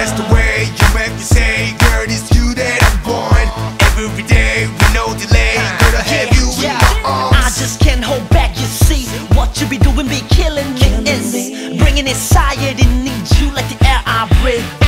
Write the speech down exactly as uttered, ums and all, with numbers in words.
Just the way you make me say, girl, it's you that I'm born. Every day with no delay, girl, I have you in my arms. I just can't hold back, you see. What you be doing be killing me. It's bringing inside, it needs you like the air I breathe.